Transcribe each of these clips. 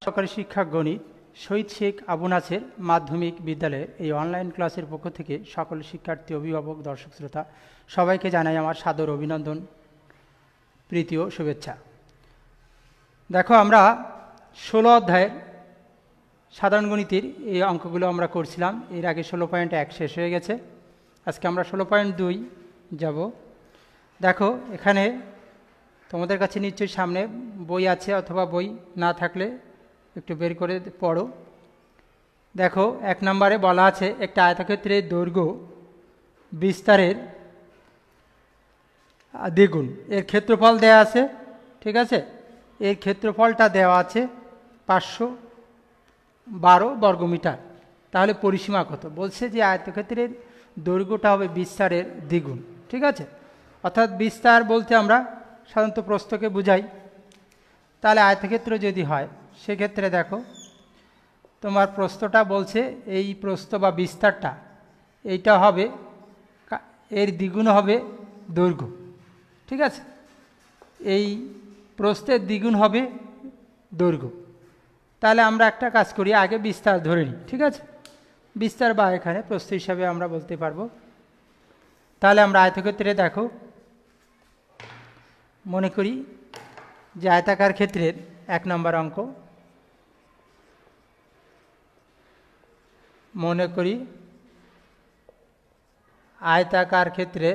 সরকারি শিক্ষা গণিত শহীদ শেখ আবু নাসের মাধ্যমিক বিদ্যালয়ের এই অনলাইন ক্লাসের পক্ষ থেকে সকল শিক্ষার্থী, অভিভাবক, দর্শক শ্রোতা সবাইকে জানাই আমার সাদর অভিনন্দন, প্রীতি ও শুভেচ্ছা। দেখো, আমরা 16 অধ্যায়ের সাধারণ গণিতের এই অঙ্কগুলো আমরা করছিলাম। এর আগে 16.1 শেষ হয়ে গেছে। আজকে আমরা 16.2 যাব। দেখো, এখানে তোমাদের কাছে নিশ্চয়ই সামনে বই আছে, অথবা বই না থাকলে একটু বের করে পড়ো। দেখো, 1 নম্বরে বলা আছে একটা আয়তক্ষেত্রের দৈর্ঘ্য বিস্তারের দ্বিগুণ। এর ক্ষেত্রফল দেওয়া আছে, ঠিক আছে? এর ক্ষেত্রফলটা দেওয়া আছে 512 বর্গমিটার। তাহলে পরিসীমা কত? বলছে যে আয়তক্ষেত্রের দৈর্ঘ্যটা হবে বিস্তারের দ্বিগুণ, ঠিক আছে? অর্থাৎ বিস্তার বলতে আমরা সাধারণত প্রস্থকে বুঝাই। তাহলে আয়তক্ষেত্র যদি হয়, সেক্ষেত্রে দেখো তোমার প্রস্থটা বলছে এই প্রস্থ বা বিস্তারটা এইটা হবে, এর দ্বিগুণ হবে দৈর্ঘ্য, ঠিক আছে? এই প্রস্থের দ্বিগুণ হবে দৈর্ঘ্য। তাহলে আমরা একটা কাজ করি, আগে বিস্তার ধরে নিই, ঠিক আছে? বিস্তার বা এখানে প্রস্থ হিসাবে আমরা বলতে পারবো। তাহলে আমরা আয়তক্ষেত্রে দেখো মনে করি যে আয়তাকার ক্ষেত্রের 1 নম্বর অঙ্ক, মনে করি আয়তাকার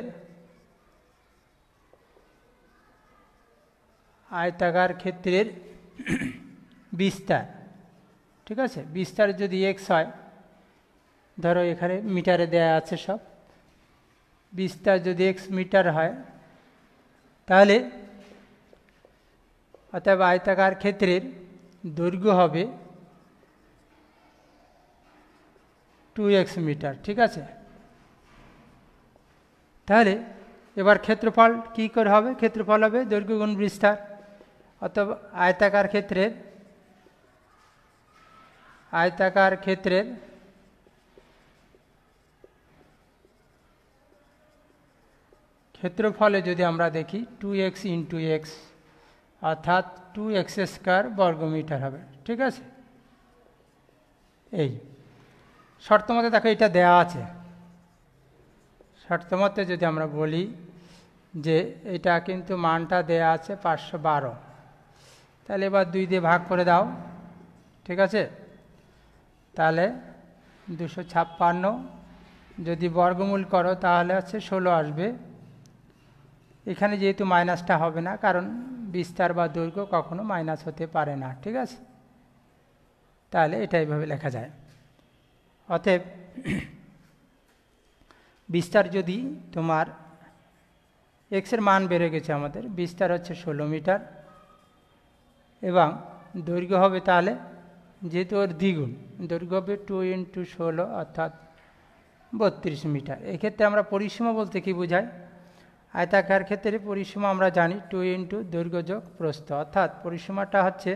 ক্ষেত্রের বিস্তার, ঠিক আছে? বিস্তার যদি x হয়, ধরো এখানে মিটারে দেয়া আছে সব, বিস্তার যদি x মিটার হয়, তাহলে অতএব আয়তাকার ক্ষেত্রের দৈর্ঘ্য হবে 2x মিটার, ঠিক আছে? তাহলে এবার ক্ষেত্রফল কি করে হবে? ক্ষেত্রফল হবে দৈর্ঘ্য গুণ বিস্তার। অতএব আয়তাকার ক্ষেত্রের ক্ষেত্রফলে যদি আমরা দেখি 2x ইন্টু এক্স, অর্থাৎ 2x স্কয়ার বর্গমিটার হবে, ঠিক আছে? এই শর্ত মতে দেখো এটা দেওয়া আছে। শর্ত মতে যদি আমরা বলি যে এটা কিন্তু মানটা দেয়া আছে 512, তাহলে এবার 2 দিয়ে ভাগ করে দাও, ঠিক আছে? তাহলে 256 যদি বর্গমূল করো তাহলে হচ্ছে 16 আসবে। এখানে যেহেতু মাইনাসটা হবে না, কারণ বিস্তার বা দৈর্ঘ্য কখনো মাইনাস হতে পারে না, ঠিক আছে? তাহলে এটা এইভাবে লেখা যায়। অতএব বিস্তার যদি তোমার এক্সের মান বেড়ে গেছে, আমাদের বিস্তার হচ্ছে 16 মিটার এবং দৈর্ঘ্য হবে, তাহলে যেহেতু ওর দ্বিগুণ, দৈর্ঘ্য হবে 2 ইন্টু 16 অর্থাৎ 32 মিটার। এক্ষেত্রে আমরা পরিসীমা বলতে কি বোঝাই? আয়তাকার ক্ষেত্রে পরিসীমা আমরা জানি 2 ইন্টু দৈর্ঘ্য যোগ প্রস্থ, অর্থাৎ পরিসীমাটা হচ্ছে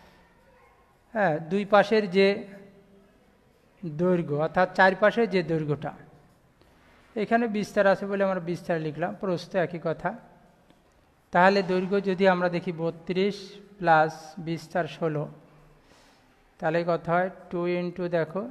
দুই পাশের যে দৈর্ঘ্য, অর্থাৎ চারপাশের যে দৈর্ঘ্যটা, এখানে বিস্তার আছে বলে আমরা বিস্তার লিখলাম, প্রস্থ একই কথা। তাহলে দৈর্ঘ্য যদি আমরা দেখি 32 প্লাস বিস্তার 16, তাহলে কত হয়? 2 ইন্টু দেখো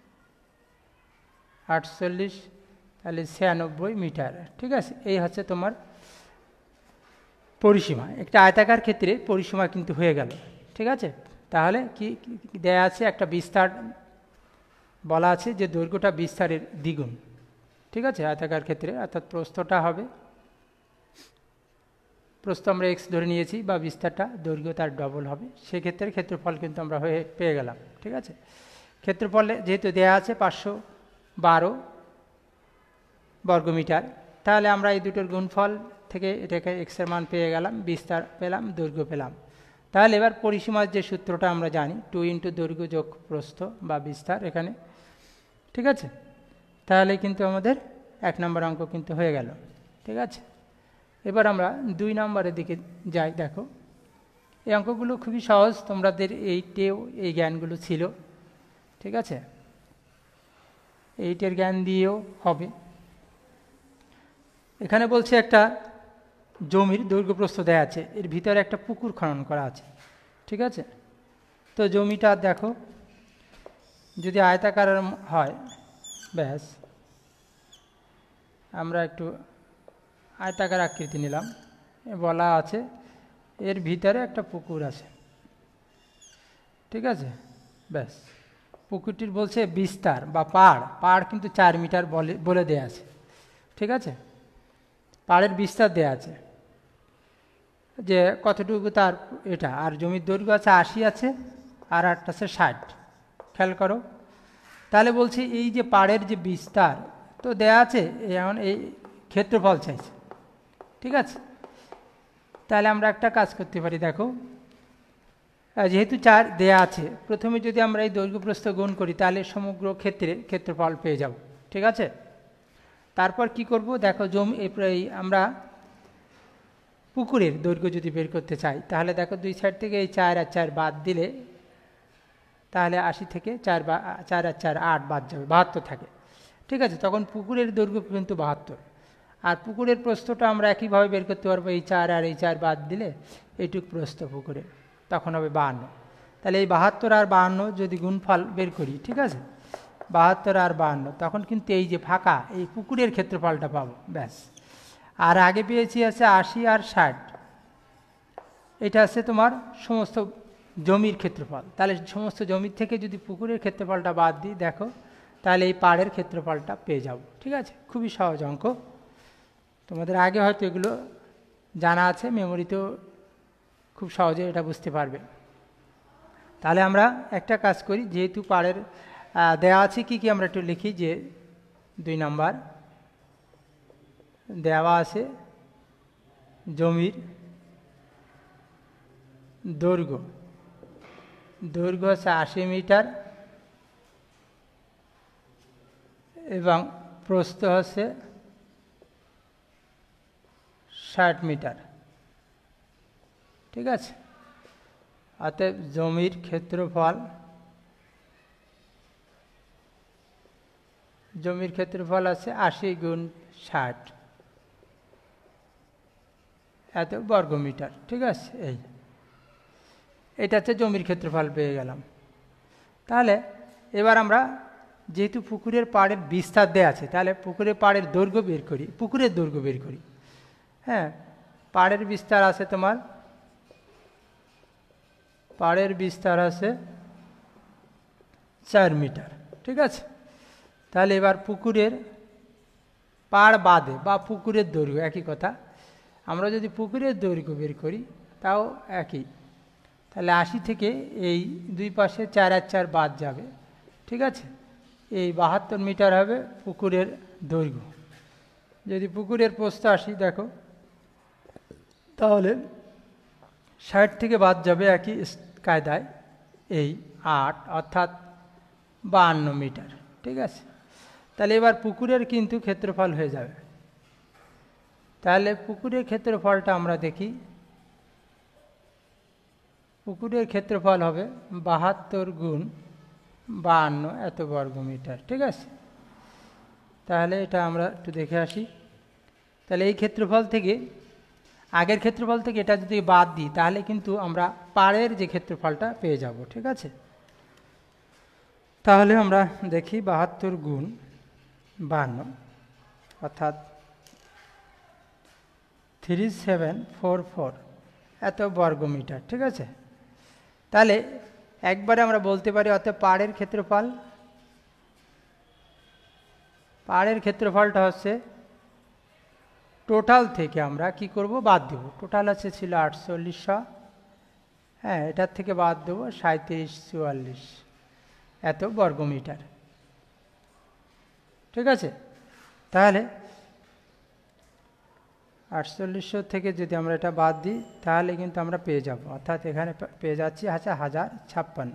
48, তাহলে 96 মিটার, ঠিক আছে? এই হচ্ছে তোমার পরিসীমা। একটা আয়তাকার ক্ষেত্রে পরিসীমা কিন্তু হয়ে গেল, ঠিক আছে? তাহলে কি দেয়া আছে? একটা বিস্তার বলা আছে যে দৈর্ঘ্যটা বিস্তারের দ্বিগুণ, ঠিক আছে? আয়তাকার ক্ষেত্রে, অর্থাৎ প্রস্থটা হবে, প্রস্থ আমরা x ধরে নিয়েছি, বা বিস্তারটা দৈর্ঘ্য তার ডবল হবে। সেক্ষেত্রে ক্ষেত্রফল কিন্তু আমরা পেয়ে গেলাম, ঠিক আছে? ক্ষেত্রফলে যেহেতু দেয়া আছে 512 বর্গমিটার, তাহলে আমরা এই দুটোর গুণফল থেকে এটাকে এক্সের মান পেয়ে গেলাম, বিস্তার পেলাম, দৈর্ঘ্য পেলাম। তাহলে এবার পরিসীমার যে সূত্রটা আমরা জানি, 2 ইন্টু দৈর্ঘ্য যোগ প্রস্থ বা বিস্তার এখানে, ঠিক আছে? তাহলে কিন্তু আমাদের 1 নম্বর অঙ্ক কিন্তু হয়ে গেল, ঠিক আছে? এবার আমরা 2 নম্বরের দিকে যাই। দেখো, এই অঙ্কগুলো খুবই সহজ, তোমাদের এইটেও এই জ্ঞানগুলো ছিল, ঠিক আছে? এইটের জ্ঞান দিয়েও হবে। এখানে বলছে একটা জমির দৈর্ঘ্য প্রস্থ দেয়া আছে, এর ভিতরে একটা পুকুর খনন করা আছে, ঠিক আছে? তো জমিটা দেখো যদি আয়তাকার হয়, ব্যাস আমরা একটু আয়তাকার আকৃতি নিলাম, বলা আছে এর ভিতরে একটা পুকুর আছে, ঠিক আছে, ব্যাস পুকুরটির বলছে বিস্তার বা পাড় কিন্তু 4 মিটার বলে দেয়া আছে, ঠিক আছে, পাড়ের বিস্তার দেয়া আছে যে কতটুকু তার এটা, আর জমির দৈর্ঘ্য আছে 80 আছে, আর একটা আছে 60, খেয়াল করো। তাহলে বলছি এই যে পাড়ের যে বিস্তার তো দেয়া আছে, এখন এই ক্ষেত্রফল চাইছে, ঠিক আছে। তাহলে আমরা একটা কাজ করতে পারি, দেখো যেহেতু 4 দেয়া আছে, প্রথমে যদি আমরা এই দৈর্ঘ্য প্রস্থ গুণ করি তাহলে সমগ্র ক্ষেত্রফল পেয়ে যাব, ঠিক আছে। তারপর কি করব, দেখো জমি আমরা পুকুরের দৈর্ঘ্য যদি বের করতে চাই তাহলে দেখো 2 সাইড থেকে এই 4 আর 4 বাদ দিলে তাহলে 80 থেকে 4 আর 4 8 বাদ যাবে, 72 থাকে, ঠিক আছে। তখন পুকুরের দৈর্ঘ্য কিন্তু 72, আর পুকুরের প্রস্থটা আমরা একইভাবে বের করতে পারবো, এই 4 আর এই 4 বাদ দিলে এইটুক প্রস্থ পুকুরে, তখন হবে 52। তাহলে এই 72 আর 52 যদি গুণফল বের করি, ঠিক আছে, 72 আর 52, তখন কিন্তু এই যে ফাঁকা এই পুকুরের ক্ষেত্রফলটা পাবো, ব্যাস। আর আগে পেয়েছি আছে 80 আর 60, এটা আছে তোমার সমস্ত জমির ক্ষেত্রফল। তাহলে সমস্ত জমির থেকে যদি পুকুরের ক্ষেত্রফলটা বাদ দিই, দেখো তাহলে এই পাড়ের ক্ষেত্রফলটা পেয়ে যাব, ঠিক আছে। খুবই সহজ অঙ্ক, তোমাদের আগে হয়তো এগুলো জানা আছে, মেমোরিতেও খুব সহজে এটা বুঝতে পারবে। তাহলে আমরা একটা কাজ করি, যেহেতু পাড়ের দেওয়া আছে কি কি আমরা একটু লিখি, যে 2 নাম্বার দেওয়া আছে জমির দৈর্ঘ্য আছে 80 মিটার এবং প্রস্থ হচ্ছে 60 মিটার, ঠিক আছে। অতএব জমির ক্ষেত্রফল আছে 80 গুণ 60, এত বর্গমিটার, ঠিক আছে। এটা হচ্ছে জমির ক্ষেত্রফল পেয়ে গেলাম। তাহলে এবার আমরা যেহেতু পুকুরের পাড়ের বিস্তার দেওয়া আছে, তাহলে পুকুরের পাড়ের দৈর্ঘ্য বের করি, পুকুরের দৈর্ঘ্য বের করি। হ্যাঁ, পাড়ের বিস্তার আছে তোমার, পাড়ের বিস্তার আছে 4 মিটার, ঠিক আছে। তাহলে এবার পুকুরের পাড় বাদে বা পুকুরের দৈর্ঘ্য একই কথা, আমরা যদি পুকুরের দৈর্ঘ্য বের করি তাও একই। তাহলে 80 থেকে এই 2 পাশে 4 আর 4 বাদ যাবে, ঠিক আছে। এই 72 মিটার হবে পুকুরের দৈর্ঘ্য। যদি পুকুরের প্রস্থ 80 দেখো, তাহলে 60 থেকে বাদ যাবে একই কায়দায় এই 8, অর্থাৎ 52 মিটার, ঠিক আছে। তাহলে এবার পুকুরের কিন্তু ক্ষেত্রফল হয়ে যাবে। তাহলে পুকুরের ক্ষেত্রফলটা আমরা দেখি, পুকুরের ক্ষেত্রফল হবে 72 গুণ 52 এত বর্গমিটার, ঠিক আছে। তাহলে এটা আমরা একটু দেখে আসি। তাহলে এই ক্ষেত্রফল থেকে, আগের ক্ষেত্রফল থেকে এটা যদি বাদ দিই তাহলে কিন্তু আমরা পাড়ের যে ক্ষেত্রফলটা পেয়ে যাব, ঠিক আছে। তাহলে আমরা দেখি 72 গুণ 52 অর্থাৎ 3744 এত বর্গমিটার, ঠিক আছে। তাহলে একবারে আমরা বলতে পারি অর্থাৎ পাড়ের ক্ষেত্রফলটা হচ্ছে টোটাল থেকে আমরা কি করব, বাদ দেব। টোটাল আছে ছিল 4800, হ্যাঁ, এটার থেকে বাদ দেবো 3744 এত বর্গমিটার, ঠিক আছে। তাহলে 4800 থেকে যদি আমরা এটা বাদ দিই তাহলে কিন্তু আমরা পেয়ে যাব, অর্থাৎ এখানে পেয়ে যাচ্ছি 1056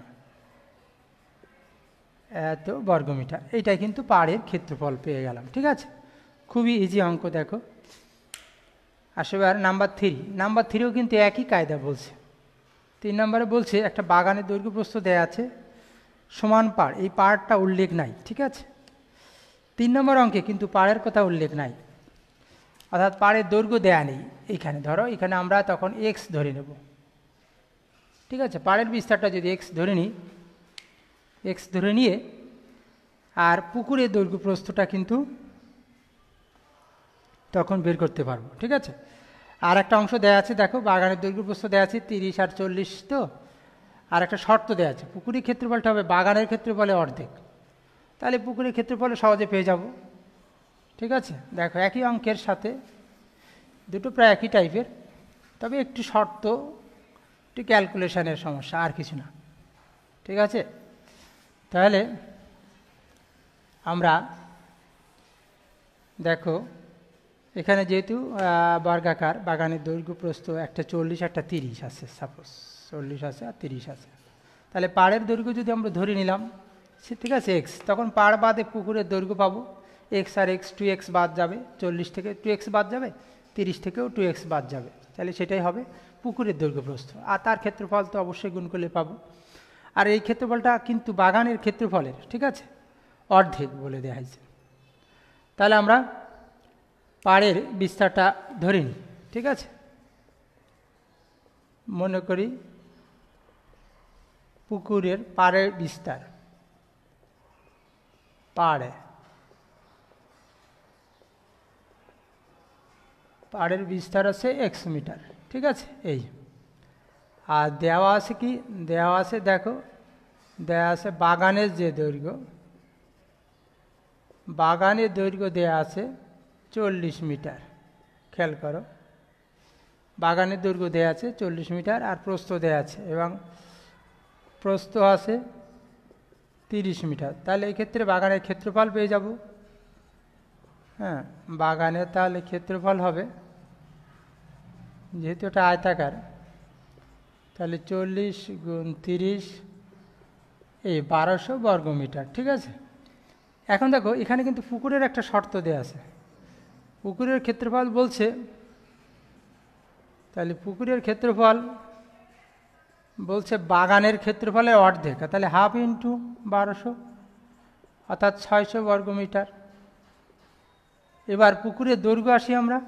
এত বর্গমিটার। এইটাই কিন্তু পাড়ের ক্ষেত্রফল পেয়ে গেলাম, ঠিক আছে। খুবই ইজি অঙ্ক। দেখো আসলে আর নাম্বার 3ও কিন্তু একই কায়দা বলছে। 3 নম্বরে বলছে একটা বাগানের দৈর্ঘ্য প্রস্থ দেয়া আছে সমান পাড়, এই পাড়টা উল্লেখ নাই, ঠিক আছে। 3 নম্বর অঙ্কে কিন্তু পাড়ের কথা উল্লেখ নাই, অর্থাৎ পাড়ের দৈর্ঘ্য দেয়া নেই। এইখানে ধরো, এখানে আমরা তখন x ধরে নেব, ঠিক আছে, পাড়ের বিস্তারটা যদি এক্স ধরে নিই, এক্স ধরে নিয়ে আর পুকুরের দৈর্ঘ্য প্রস্থটা কিন্তু তখন বের করতে পারবো। ঠিক আছে, আর একটা অংশ দেওয়া আছে, দেখো বাগানের দৈর্ঘ্য প্রস্থ দেওয়া আছে 30 আর 40, তো আর একটা শর্ত দেওয়া আছে, পুকুরের ক্ষেত্রফলটা হবে বাগানের ক্ষেত্রফলে অর্ধেক। তাহলে পুকুরের ক্ষেত্রফলে সহজে পেয়ে যাব। ঠিক আছে, দেখো একই অঙ্কের সাথে দুটো প্রায় একই টাইপের, তবে একটু শর্ত, একটু ক্যালকুলেশনের সমস্যা, আর কিছু না। ঠিক আছে, তাহলে আমরা দেখো এখানে যেহেতু বর্গাকার, বাগানের দৈর্ঘ্য প্রস্থ একটা 40 একটা 30 আছে, সাপোজ 40 আছে আর 30 আছে, তাহলে পাড়ের দৈর্ঘ্য যদি আমরা ধরে নিলাম, ঠিক আছে এক্স, তখন পাড় বাদে পুকুরের দৈর্ঘ্য পাবো এক্স আর এক্স, 2x বাদ যাবে, 40 থেকে 2x বাদ যাবে, 30 থেকেও 2x বাদ যাবে, তাহলে সেটাই হবে পুকুরের দৈর্ঘ্য প্রস্থ। আর তার ক্ষেত্রফল তো অবশ্যই গুণ করলে পাবো। আর এই ক্ষেত্রফলটা কিন্তু বাগানের ক্ষেত্রফলের, ঠিক আছে, অর্ধেক বলে দেওয়া হয়েছে। তাহলে আমরা পাড়ের বিস্তারটা ধরে নিই। ঠিক আছে, মনে করি পুকুরের পাড়ের বিস্তার, পাড়ের বিস্তার আছে 100 মিটার। ঠিক আছে, এই আর দেওয়া আছে কি, দেওয়া আছে দেখো, দেওয়া আছে বাগানের যে দৈর্ঘ্য, বাগানের দৈর্ঘ্য দেওয়া আছে 40 মিটার। খেয়াল করো, বাগানের দৈর্ঘ্য দেওয়া আছে 40 মিটার আর প্রস্থ দেওয়া আছে, এবং প্রস্থ আছে 30 মিটার। তাহলে এই ক্ষেত্রে বাগানের ক্ষেত্রফল পেয়ে যাব। হ্যাঁ, বাগানের তাহলে ক্ষেত্রফল হবে, যেহেতু এটা আয়তাকার, তাহলে 40 গুণ 30, এই 1200 বর্গমিটার। ঠিক আছে, এখন দেখো এখানে কিন্তু পুকুরের একটা শর্ত দেওয়া আছে, পুকুরের ক্ষেত্রফল বলছে, তাহলে পুকুরের ক্ষেত্রফল বলছে বাগানের ক্ষেত্রফলের অর্ধেক, তাহলে হাফ ইন্টু 1200 অর্থাৎ 600 বর্গমিটার। এবার পুকুরের দৈর্ঘ্য আসি আমরা,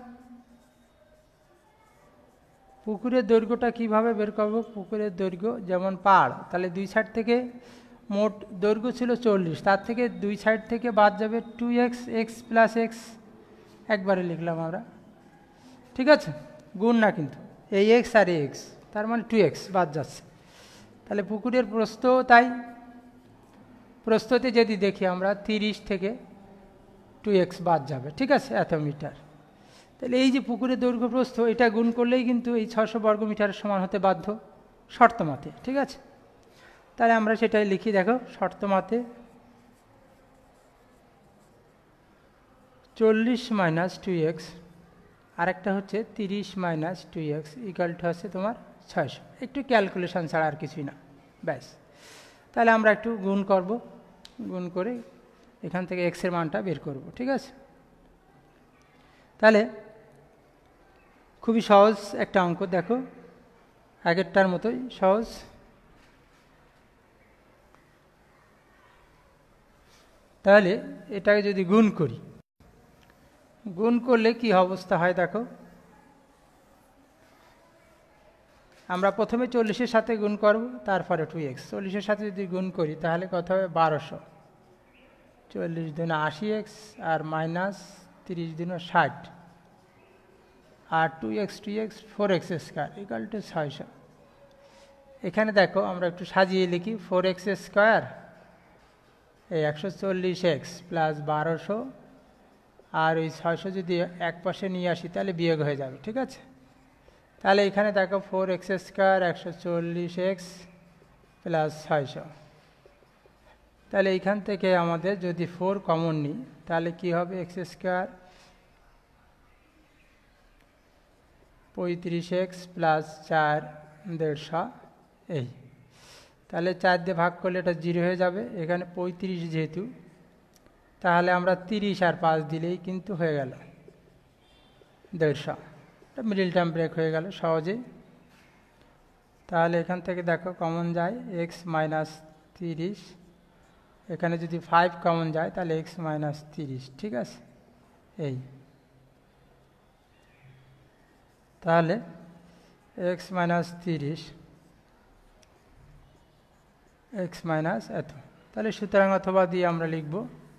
পুকুরের দৈর্ঘ্যটা কিভাবে বের করব, পুকুরের দৈর্ঘ্য যেমন পাড়, তাহলে দুই সাইড থেকে মোট দৈর্ঘ্য ছিল 40, তার থেকে দুই সাইড থেকে বাদ যাবে 2x, x প্লাস এক্স, একবারে লিখলাম আমরা। ঠিক আছে, গুণ না কিন্তু, এই এক্স আর এক্স, তার মানে 2x বাদ যাচ্ছে। তাহলে পুকুরের প্রস্থ, তাই প্রস্থতে যদি দেখি আমরা 30 থেকে 2x বাদ যাবে। ঠিক আছে, এত মিটার। তাহলে এই যে পুকুরের দৈর্ঘ্য প্রস্থ, এটা গুণ করলেই কিন্তু এই 600 বর্গমিটারের সমান হতে বাধ্য, শর্ত মতে। ঠিক আছে, তাহলে আমরা সেটাই লিখি, দেখো শর্ত মতে 40 মাইনাস 2x, আরেকটা হচ্ছে 30 মাইনাস 2x ইকাল টু আছে তোমার 600। একটু ক্যালকুলেশন ছাড়া আর কিছুই না, ব্যাস। তাহলে আমরা একটু গুণ করব, গুণ করে এখান থেকে এক্সের মানটা বের করব। ঠিক আছে, তাহলে খুবই সহজ একটা অঙ্ক, দেখো আগেরটার মতোই সহজ। তাহলে এটাকে যদি গুণ করি, গুণ করলে কি অবস্থা হয় দেখো, আমরা প্রথমে 40-এর সাথে গুণ করব, তারপরে 2x, 40-এর সাথে যদি গুণ করি তাহলে কত হবে 1200, 40 দুগুণে 80x আর মাইনাস 30 দুগুণে 60, আর 2x 4x square equal to 600। এখানে দেখো আমরা একটু সাজিয়ে লিখি, 4x স্কোয়ার এই 140x প্লাস 1200, আর ওই 600 যদি এক পাশে নিয়ে আসি তাহলে বিয়োগ হয়ে যাবে। ঠিক আছে, তাহলে এখানে দেখো 4x স্কোয়ার 140x প্লাস 600, তাহলে এইখান থেকে আমাদের যদি 4 কমন নিই তাহলে কি হবে, x স্কোয়ার 35x প্লাস 4 150, এই তাহলে 4 দিয়ে ভাগ করলে এটা 0 হয়ে যাবে। এখানে 35 যেহেতু, তাহলে আমরা 30 আর 5 দিলেই কিন্তু হয়ে গেল 150, এটা মিডল টার্ম ব্রেক হয়ে গেল সহজেই। তাহলে এখান থেকে দেখো কমন যায় x মাইনাস 30, এখানে যদি 5 কমন যায় তাহলে x মাইনাস 30। ঠিক আছে, এই তাহলে x মাইনাস 30 এক্স মাইনাস এত। তাহলে সুতরাং অথবা দিয়ে আমরা লিখব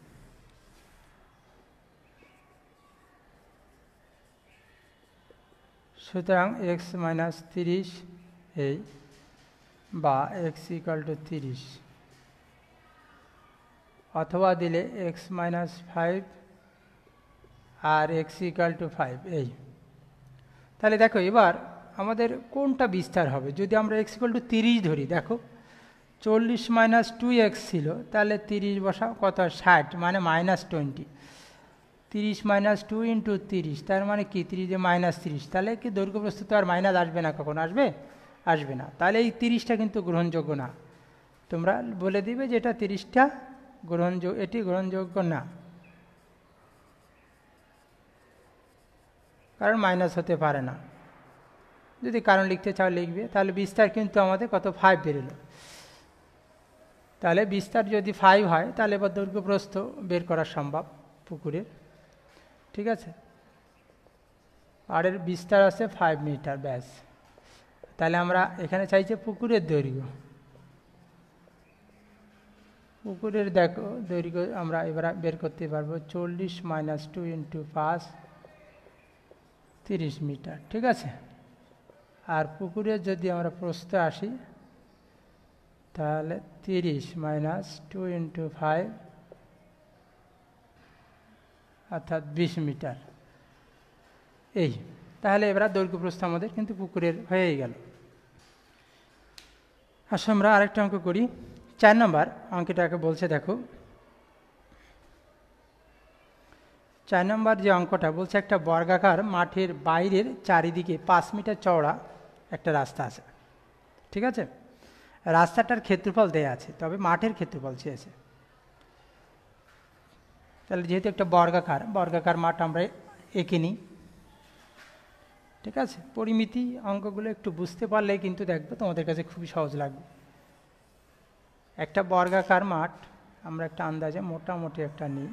সুতরাং এক্স মাইনাস 30 এই বা এক্স ইকুয়াল টু 30, অথবা দিলে এক্স মাইনাস 5 আর এক্স ইকুয়াল টু 5 এই। তাহলে দেখো এবার আমাদের কোনটা বিস্তার হবে, যদি আমরা এক্স ইকুয়াল টু 30 ধরি, দেখো 40 মাইনাস 2x ছিল, তাহলে 30 বসাও, কত 60 মানে মাইনাস 20, 30 মাইনাস 2 ইন্টু 30 তার মানে কি 30 মাইনাস 30, তাহলে কি দৈর্ঘ্য প্রস্থ তো আর মাইনাস আসবে না, কখন আসবে, আসবে না। তাহলে এই 30টা কিন্তু গ্রহণযোগ্য না, তোমরা বলে দিবে যে এটা 30টা গ্রহণযোগ্য, এটি গ্রহণযোগ্য না, কারণ মাইনাস হতে পারে না। যদি কারণ লিখতে চাও লিখবে। তাহলে বিস্তার কিন্তু আমাদের কত 5 বেরোলো। তাহলে বিস্তার যদি 5 হয় তাহলে এবার দৈর্ঘ্য প্রস্থ বের করা সম্ভব পুকুরের, ঠিক আছে। আর এর বিস্তার আছে 5 মিটার ব্যাস। তাহলে আমরা এখানে চাইছে পুকুরের দৈর্ঘ্য, পুকুরের দেখো দৈর্ঘ্য আমরা এবার বের করতে পারবো 40 মাইনাস 2 ইন্টু 5 30 মিটার, ঠিক আছে। আর পুকুরের যদি আমরা প্রস্থে আসি তাহলে 30 মাইনাস 2 ইন্টু 5 অর্থাৎ 20 মিটার এই। তাহলে এবার দৈর্ঘ্য প্রস্থ আমাদের কিন্তু পুকুরের হয়েই গেল। আসলে আমরা আরেকটা অঙ্ক করি। 4 নম্বর অঙ্কটাকে বলছে, দেখো 4 নম্বর যে অঙ্কটা বলছে, একটা বর্গাকার মাঠের বাইরের চারিদিকে 5 মিটার চওড়া একটা রাস্তা আছে, ঠিক আছে। রাস্তাটার ক্ষেত্রফল দেয়া আছে, তবে মাঠের ক্ষেত্রফল চেয়েছে। তাহলে যেহেতু একটা বর্গাকার মাঠ আমরা এঁকে নিই, ঠিক আছে। পরিমিতি অঙ্কগুলো একটু বুঝতে পারলে কিন্তু দেখবে তোমাদের কাছে খুবই সহজ লাগবে। একটা বর্গাকার মাঠ আমরা একটা আন্দাজে মোটামুটি একটা নিই,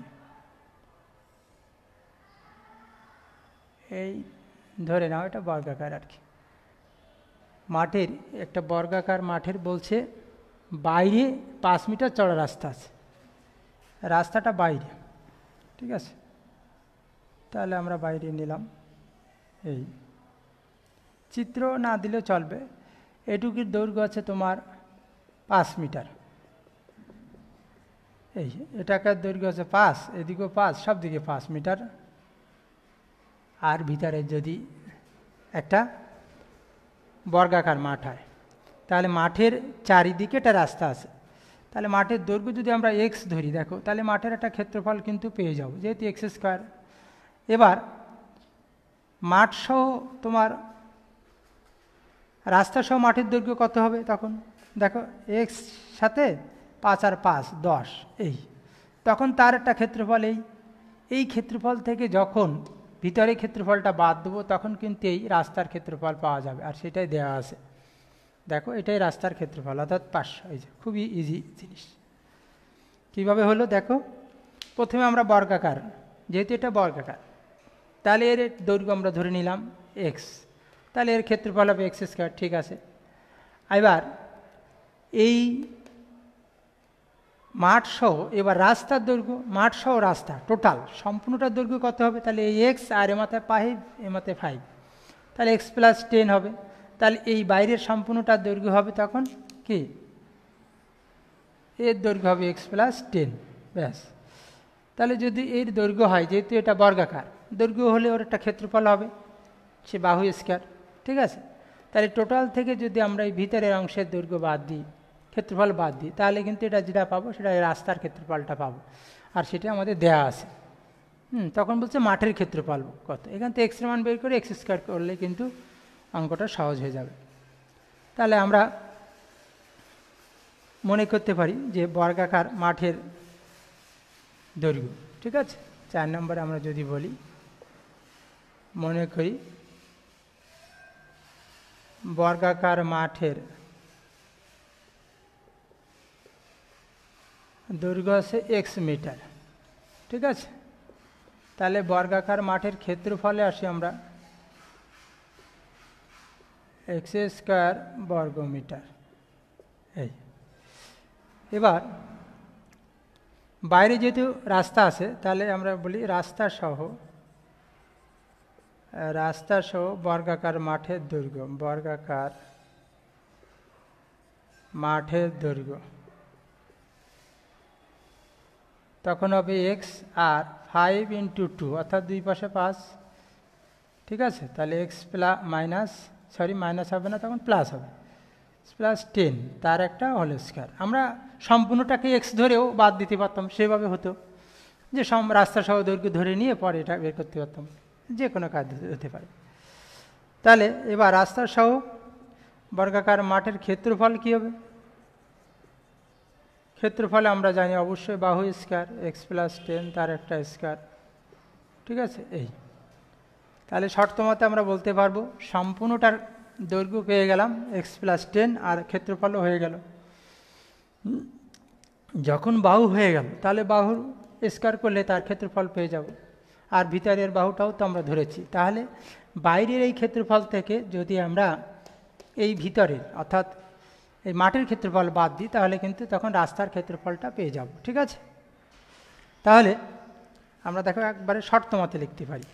এই ধরে নাও এটা বর্গাকার আর কি। মাঠের একটা বর্গাকার মাঠের বলছে বাইরে 5 মিটার চড়া রাস্তা আছে, রাস্তাটা বাইরে, ঠিক আছে। তাহলে আমরা বাইরে নিলাম, এই চিত্র না দিলেও চলবে। এটুকুর দৈর্ঘ্য আছে তোমার 5 মিটার, এই এটাকার দৈর্ঘ্য আছে 5, এদিকেও 5, সব দিকে 5 মিটার। আর ভিতরে যদি একটা বর্গাকার মাঠ হয়, তাহলে মাঠের চারিদিকে একটা রাস্তা আছে, তাহলে মাঠের দৈর্ঘ্য যদি আমরা এক্স ধরি, দেখো তাহলে মাঠের একটা ক্ষেত্রফল কিন্তু পেয়ে যাব, যেহেতু এক্স স্কোয়ার। এবার মাঠ সহ তোমার রাস্তা সহ মাঠের দৈর্ঘ্য কত হবে তখন, দেখো এক্স সাথে 5 আর 5 10 এই, তখন তার একটা ক্ষেত্রফল এই ক্ষেত্রফল থেকে যখন ভিতরে ক্ষেত্রফলটা বাদ দেবো তখন কিন্তু এই রাস্তার ক্ষেত্রফল পাওয়া যাবে, আর সেটাই দেওয়া আছে। দেখো এটাই রাস্তার ক্ষেত্রফল অর্থাৎ 500, এই যে খুবই ইজি জিনিস। কীভাবে হলো দেখো, প্রথমে আমরা বর্গাকার, যেহেতু এটা বর্গাকার তাহলে এর দৈর্ঘ্য আমরা ধরে নিলাম এক্স, তাহলে এর ক্ষেত্রফল হবে এক্স স্কোয়ার, ঠিক আছে। এবার এই মাঠ সহ এবার রাস্তার দৈর্ঘ্য, মাঠ সহ রাস্তা টোটাল সম্পূর্ণটার দৈর্ঘ্য কত হবে, তাহলে এই এক্স আর এ মাথায় 5 এ মাথায় 5, তাহলে এক্স প্লাস 10 হবে। তাহলে এই বাইরের সম্পূর্ণটার দৈর্ঘ্য হবে তখন কি, এর দৈর্ঘ্য হবে এক্স প্লাস 10 ব্যাস। তাহলে যদি এর দৈর্ঘ্য হয়, যেহেতু এটা বর্গাকার, দৈর্ঘ্য হলে ওর একটা ক্ষেত্রফল হবে, সে বাহু স্কয়ার, ঠিক আছে। তাহলে টোটাল থেকে যদি আমরা এই ভিতরের অংশের দৈর্ঘ্য বাদ দিই, ক্ষেত্রফল বাদ দিই, তাহলে কিন্তু এটা যেটা পাবো সেটা রাস্তার ক্ষেত্রফলটা পাবো, আর সেটা আমাদের দেয়া আছে। তখন বলছে মাঠের ক্ষেত্রফল কত, এখান থেকে এক্সের মান বের করে এক্স স্কোয়ার করলে কিন্তু অঙ্কটা সহজ হয়ে যাবে। তাহলে আমরা মনে করতে পারি যে বর্গাকার মাঠের দৈর্ঘ্য, ঠিক আছে। 4 নম্বরে আমরা যদি বলি, মনে করি বর্গাকার মাঠের দৈর্ঘ্য আছে এক্স মিটার, ঠিক আছে। তাহলে বর্গাকার মাঠের ক্ষেত্রফলে আসি আমরা এক্স স্কোয়ার বর্গ মিটার, এই এবার বাইরে যেহেতু রাস্তা আছে তাহলে আমরা বলি রাস্তা সহ বর্গাকার মাঠের দৈর্ঘ্য, বর্গাকার মাঠের দৈর্ঘ্য তখন হবে এক্স আর 5 × 2 অর্থাৎ দুই পাশে 5, ঠিক আছে। তাহলে এক্স মাইনাস হবে না, তখন প্লাস হবে, +10 তার একটা হোল স্কয়ার। আমরা সম্পূর্ণটাকে এক্স ধরেও বাদ দিতে পারতাম, সেভাবে হতো যে রাস্তা সহ দৈর্ঘ্য ধরে নিয়ে পরে এটা বের করতে পারতাম, যে কোনো কাজ হতে পারে। তাহলে এবার রাস্তা সহ বর্গাকার মাঠের ক্ষেত্রফল কী হবে? ক্ষেত্রফলে আমরা জানি অবশ্যই বাহু স্কয়ার, এক্স +10 তার একটা স্কয়ার, ঠিক আছে। এই তাহলে শর্ত মতে আমরা বলতে পারবো সম্পূর্ণটার দৈর্ঘ্য পেয়ে গেলাম এক্স +10 আর ক্ষেত্রফলও হয়ে গেল। যখন বাহু হয়ে গেল তাহলে বাহুর স্কয়ার করলে তার ক্ষেত্রফল পেয়ে যাব, আর ভিতরের বাহুটাও তো আমরা ধরেছি। তাহলে বাইরের এই ক্ষেত্রফল থেকে যদি আমরা এই ভিতরের অর্থাৎ এই মাঠের ক্ষেত্রফল বাদ দিই তাহলে কিন্তু তখন রাস্তার ক্ষেত্রফলটা পেয়ে যাব, ঠিক আছে। তাহলে আমরা দেখো একবারে শর্ত মতে লিখতে পারি।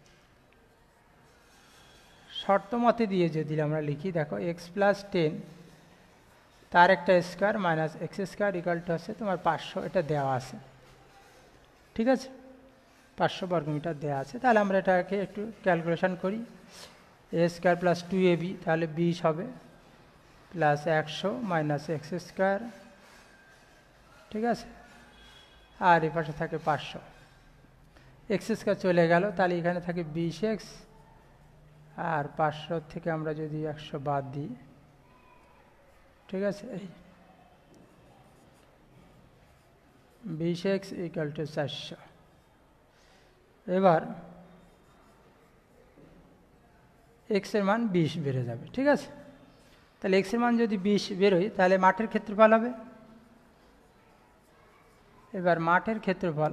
শর্ত মতে দিয়ে যদি আমরা লিখি, দেখো এক্স +10 তার একটা square minus x square equal to আছে তোমার 500, এটা দেওয়া আছে, ঠিক আছে। 500 বর্গমিটার দেওয়া আছে। তাহলে আমরা এটাকে একটু ক্যালকুলেশন করি। এ স্কয়ার +2ab তাহলে 20 হবে, প্লাস 100 মাইনাস এক্স স্কয়ার, ঠিক আছে। আর এ পাশে থাকে 500, এক্স স্কয়ার চলে গেল, তাহলে এখানে থাকে 20x, আর 500 থেকে আমরা যদি 100 বাদ দিই, ঠিক আছে, এই 20x ইকুয়াল টু 400। এবার এক্সের মান 20 বেড়ে যাবে, ঠিক আছে। তাহলে এক্সের মান যদি 20 বেরোয় তাহলে মাঠের ক্ষেত্রফল হবে, এবার মাঠের ক্ষেত্রফল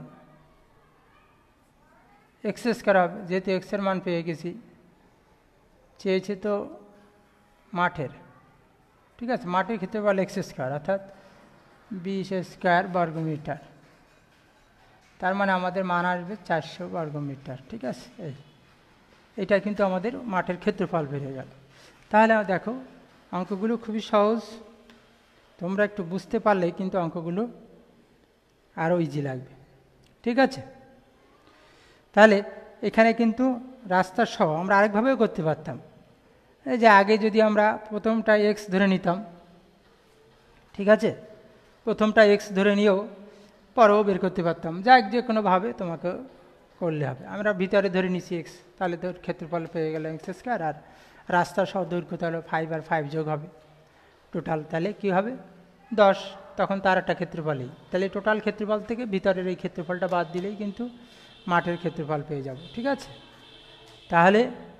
এক্স স্কয়ার হবে, যেহেতু এক্সের মান পেয়ে গেছি, চেয়েছে তো মাঠের, ঠিক আছে। মাঠের ক্ষেত্রফল এক্স স্কয়ার অর্থাৎ 20 স্কয়ার বর্গমিটার, তার মানে আমাদের মান আসবে 400 বর্গমিটার, ঠিক আছে। এইটা কিন্তু আমাদের মাঠের ক্ষেত্রফল বেড়ে গেল। তাহলে দেখো অঙ্কগুলো খুবই সহজ, তোমরা একটু বুঝতে পারলে কিন্তু অঙ্কগুলো আরও ইজি লাগবে, ঠিক আছে। তাহলে এখানে কিন্তু রাস্তা সহ আমরা আরেকভাবেও করতে পারতাম, এই যে আগে যদি আমরা প্রথমটা এক্স ধরে নিতাম, ঠিক আছে, প্রথমটা এক্স ধরে নিয়েও পরেও বের করতে পারতাম, যাক যে কোনোভাবে তোমাকে করলে হবে। আমরা ভিতরে ধরে নিছি এক্স, তাহলে তোর ক্ষেত্রফল পেয়ে গেল এক্স স্কয়ার, আর রাস্তার সহ দৈর্ঘ্য তাহলে 5 আর 5 যোগ হবে টোটাল, তাহলে কী হবে 10, তখন তার একটা ক্ষেত্রফলই। তাহলে টোটাল ক্ষেত্রফল থেকে ভিতরের এই ক্ষেত্রফলটা বাদ দিলেই কিন্তু মাঠের ক্ষেত্রফল পেয়ে যাব, ঠিক আছে। তাহলে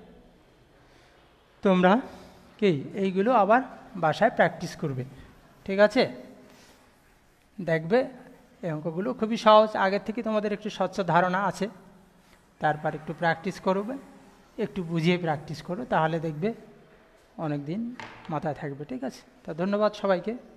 তোমরা কি এইগুলো আবার বাসায় প্র্যাকটিস করবে, ঠিক আছে। দেখবে এই অঙ্কগুলো খুবই সহজ, আগের থেকে তোমাদের একটু স্বচ্ছ ধারণা আছে, তারপর একটু প্র্যাকটিস করবে, একটু বুঝিয়ে প্র্যাকটিস করো, তাহলে দেখবে অনেক দিন মাথায় থাকবে, ঠিক আছে। তা ধন্যবাদ সবাইকে।